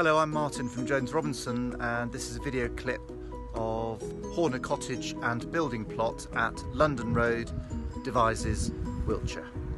Hello, I'm Martin from Jones Robinson, and this is a video clip of Horner Cottage and building plot at London Road, Devizes, Wiltshire.